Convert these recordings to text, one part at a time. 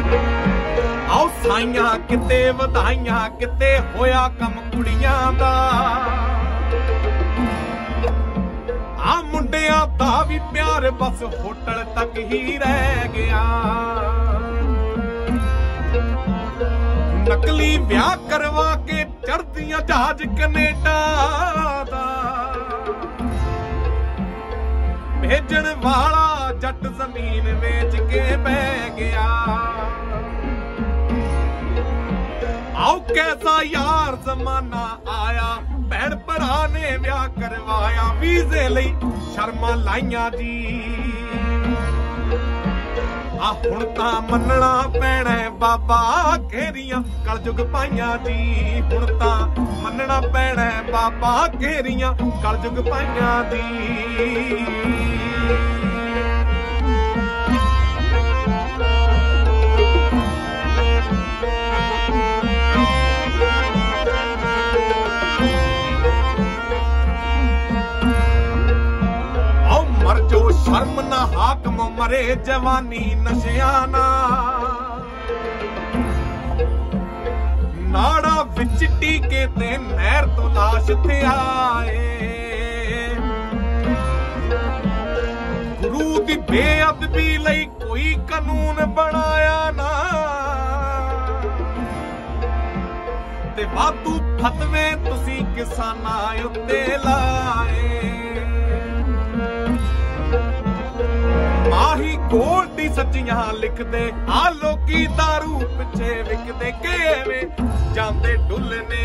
आओ साइयां किते वधाइयां किते होया कम कुड़ियां दा आ मुंडियां दा भी प्यार बस होटल तक ही रह गया नकली ब्याह करवा के चढ़दियां जहाज कनेडा दा भेजण वाला जट जमीन बेच के बह गया आओ कैसा यार जमाना आया भैन भरा ने ब्याह करवाया वीजे लई शर्मा लाइया जी आ हुण तां मन्नना पैणा बाबा घेरियां कलयुग पाइयां जी हुण तां मन्नना पैणा बाबा घेरियां कलयुग पाइयां जी शर्म ना हाकम मरे जवानी नशियाना नाड़ा विच टीके ते नहर तो लाश थे आए गुरु दी बेअदबी लई कोई कानून बनाया ना ते वाधू फतवे तुसी किसानां उत्ते लाए माही गोल दी सच्चियां लिखदे आ लोकी दारू पिछे विकदे केवें जांदे डुलने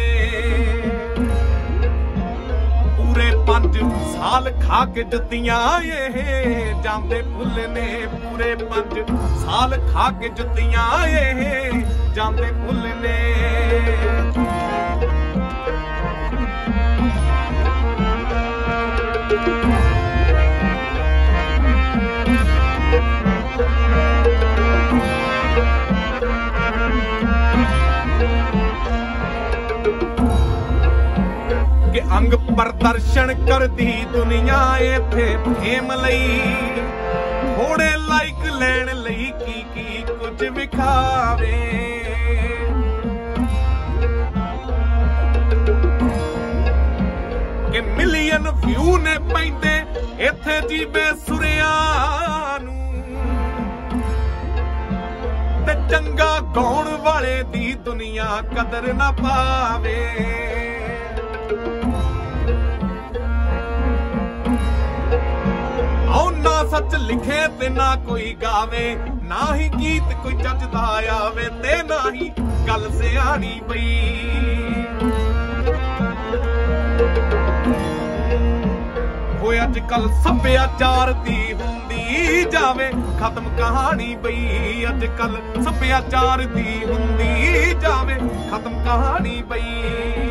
पूरे 5 साल खा के जुत्तियां ये जांदे भुलने पूरे 5 साल खा के जुत्तियां ये जांदे भुलने के अंग प्रदर्शन करदी दुनिया इत्थे फेम लई थोड़े लाइक लैण लई की कुछ विखावे के मिलियन व्यू ने पैंदे इत्थे जी बेसुरिया नू ते चंगा गाउण वाले दी दुनिया कदर ना पावे ना सच लिखे ते ना कोई गावे ना ही गीत कोई जचदा आवे ते ना ही गल सियाणी पई होए अजकल सभ्याचार दी हुंदी जावे खत्म कहानी पई अजकल सभ्याचार दी हुंदी जावे खत्म कहानी पई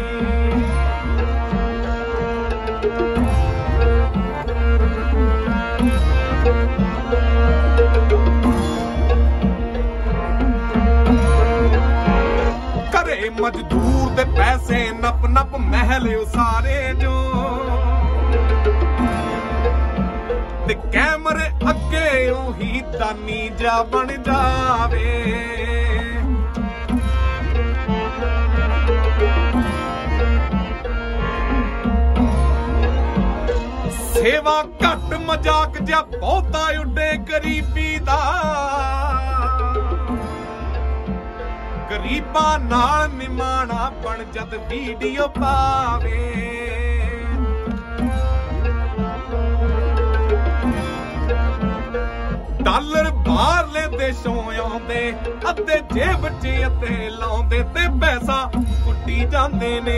करे मजदूर दे पैसे नप नप महल उसारे जो ते कैमरे अगे ओही दानी जा बन जावे सेवा घट मजाक जा बहुता उडे गरीबी दा गरीबां नाल निमाणा बन जद वीडियो पावे डॉलर बाहरले देशों आउंदे अद्धे जेब च अते लाउंदे ते पैसा कुट्टी जांदे ने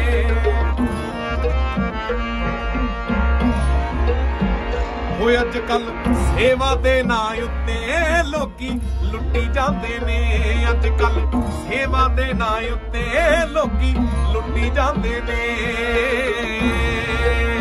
होए अजकल सेवा दे नां उत्ते लोकी लुट्टी जांदे ने अजकल सेवा दे नां उत्ते लोकी लुट्टी जांदे ने